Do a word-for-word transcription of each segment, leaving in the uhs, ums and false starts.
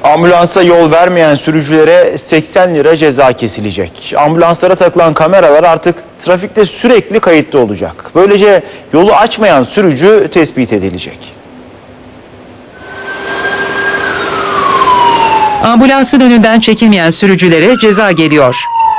Ambulansa yol vermeyen sürücülere seksen lira ceza kesilecek. Ambulanslara takılan kameralar artık trafikte sürekli kayıtlı olacak. Böylece yolu açmayan sürücü tespit edilecek. Ambulansın önünden çekilmeyen sürücülere ceza geliyor.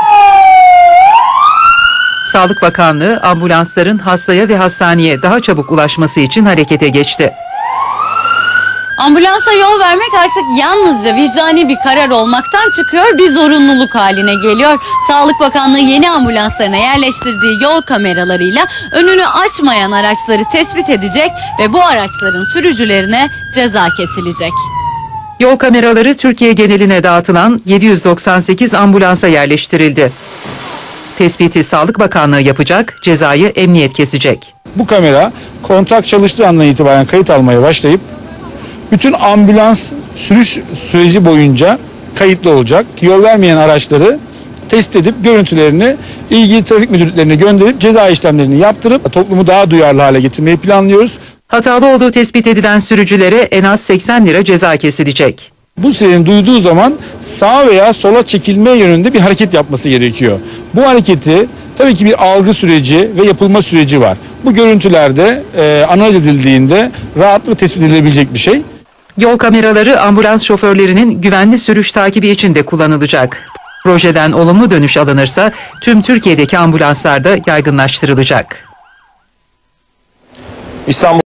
Sağlık Bakanlığı ambulansların hastaya ve hastaneye daha çabuk ulaşması için harekete geçti. Ambulansa yol vermek artık yalnızca vicdani bir karar olmaktan çıkıyor, bir zorunluluk haline geliyor. Sağlık Bakanlığı yeni ambulanslarına yerleştirdiği yol kameralarıyla önünü açmayan araçları tespit edecek ve bu araçların sürücülerine ceza kesilecek. Yol kameraları Türkiye geneline dağıtılan yedi yüz doksan sekiz ambulansa yerleştirildi. Tespiti Sağlık Bakanlığı yapacak, cezayı emniyet kesecek. Bu kamera kontrak çalıştığı andan itibaren kayıt almaya başlayıp bütün ambulans sürüş süreci boyunca kayıtlı olacak. Yol vermeyen araçları tespit edip görüntülerini ilgili trafik müdürlüklerine gönderip ceza işlemlerini yaptırıp toplumu daha duyarlı hale getirmeyi planlıyoruz. Hatalı olduğu tespit edilen sürücülere en az seksen lira ceza kesilecek. Bu sirenin duyduğu zaman sağa veya sola çekilme yönünde bir hareket yapması gerekiyor. Bu hareketi tabii ki bir algı süreci ve yapılma süreci var. Bu görüntülerde e, analiz edildiğinde rahatlıkla tespit edilebilecek bir şey. Yol kameraları ambulans şoförlerinin güvenli sürüş takibi için de kullanılacak. Projeden olumlu dönüş alınırsa tüm Türkiye'deki ambulanslarda yaygınlaştırılacak. İstanbul